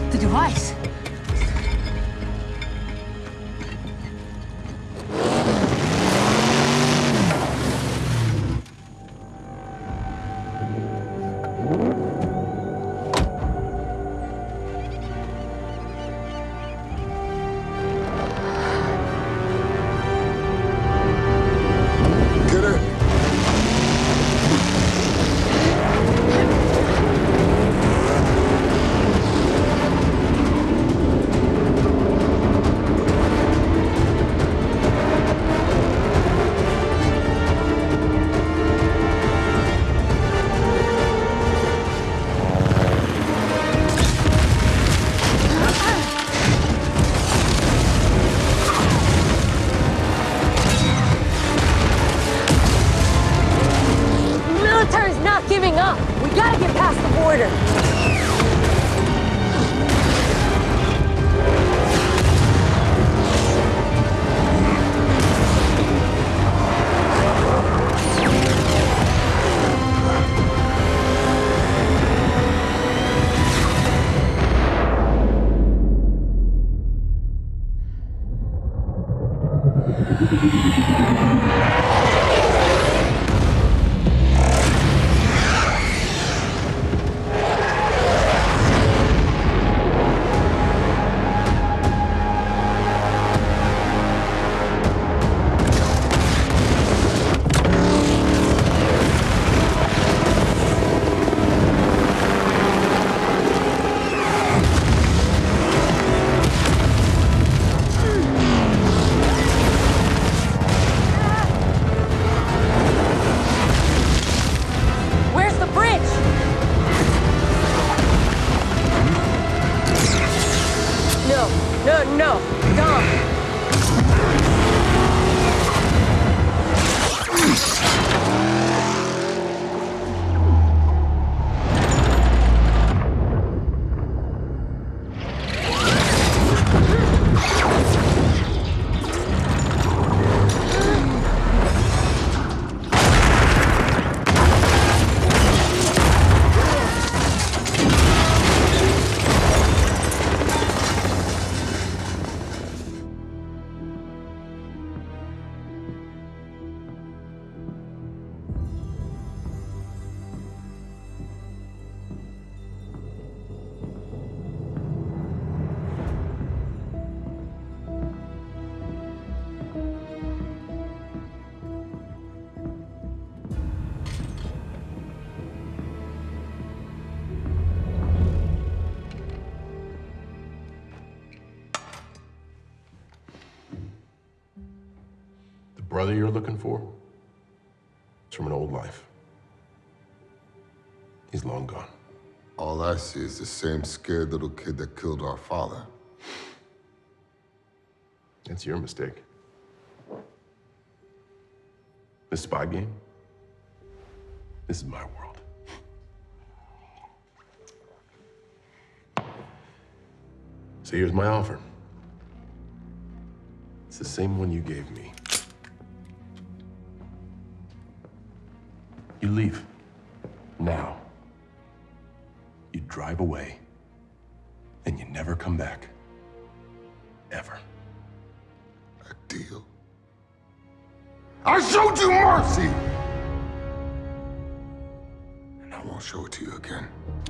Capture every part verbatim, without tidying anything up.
The device. Brother you're looking for? It's from an old life. He's long gone. All I see is the same scared little kid that killed our father. That's your mistake. This spy game, this is my world. So here's my offer. It's the same one you gave me. You leave. Now. You drive away. And you never come back. Ever. A deal? I showed you mercy! And I won't show it to you again.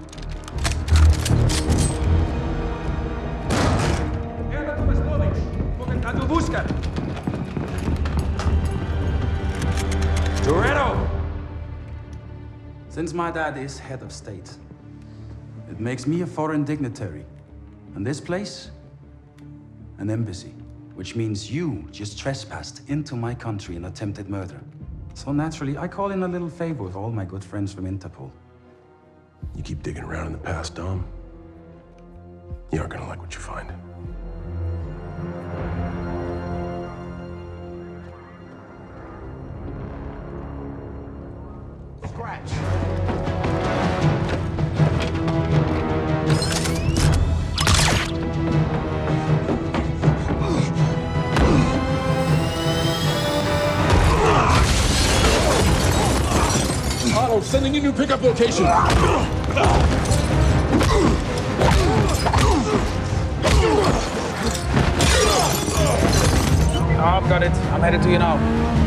Toretto! Since my dad is head of state, it makes me a foreign dignitary. And this place, an embassy, which means you just trespassed into my country and attempted murder. So naturally, I call in a little favor with all my good friends from Interpol. You keep digging around in the past, Dom, you aren't gonna like what you find. Scratch. Otto, sending you new pickup location. I'm headed to you now.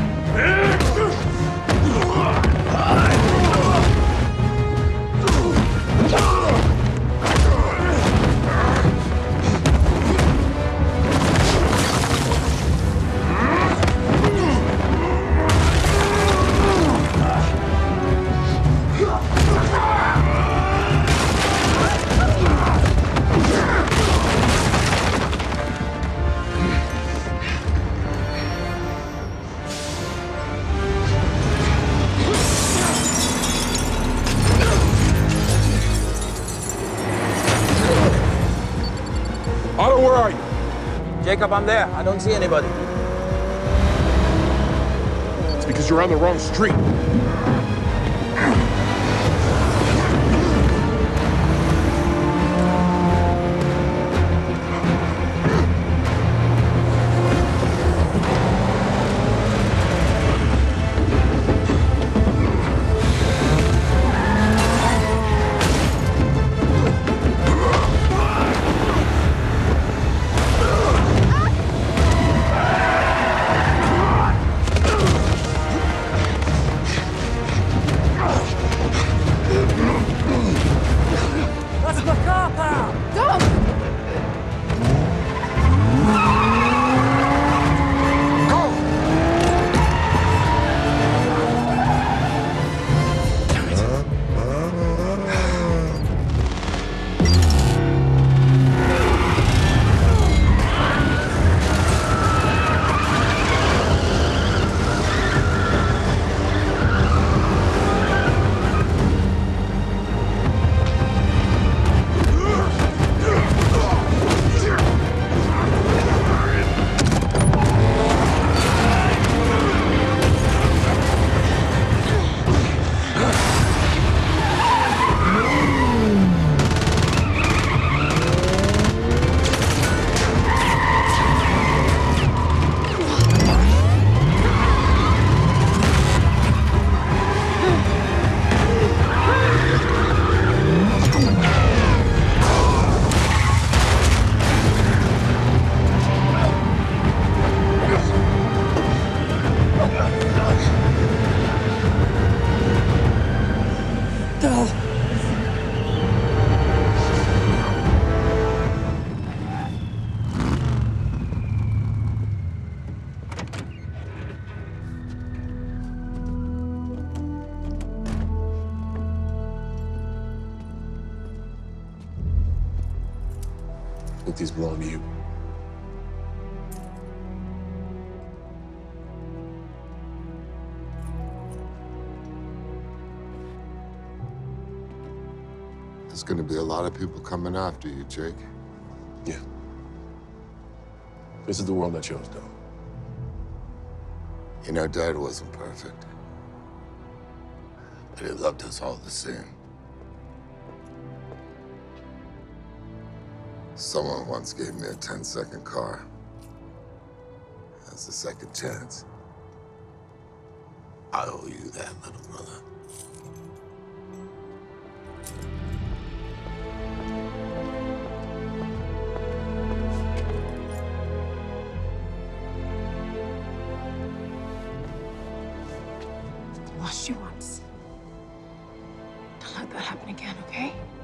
Where are you? Jacob, I'm there. I don't see anybody. It's because you're on the wrong street. I think these belong to you. There's gonna be a lot of people coming after you, Jake. Yeah. This is the world I chose, though. You know, Dad wasn't perfect. But he loved us all the same. Someone once gave me a ten-second car. That's a second chance. I owe you that, little brother. I lost you once. Don't let that happen again, okay?